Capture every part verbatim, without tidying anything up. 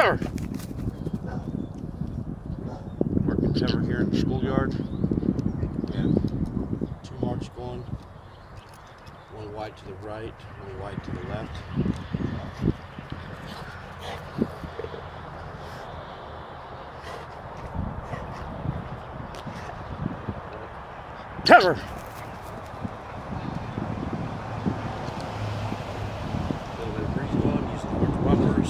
Cover! Marking cover here in the schoolyard. We have two marks going. One wide to the right, one wide to the left. Cover! A little bit of breeze going, using the orange bumpers.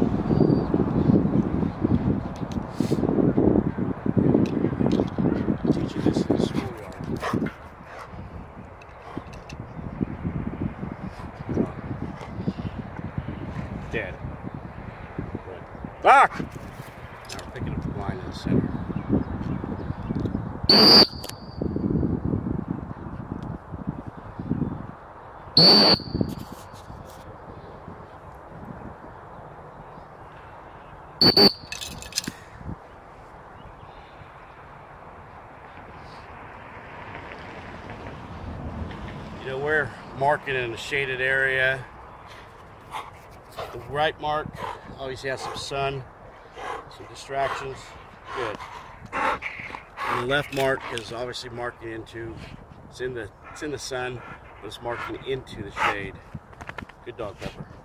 Teaching this in the schoolyard. Dead. Right. Back! Now we're picking up the line in the center. You know, we're marking in a shaded area. The right mark obviously has some sun, some distractions. Good. And the left mark is obviously marking into, it's in the, it's in the sun, but it's marking into the shade. Good dog, Pepper.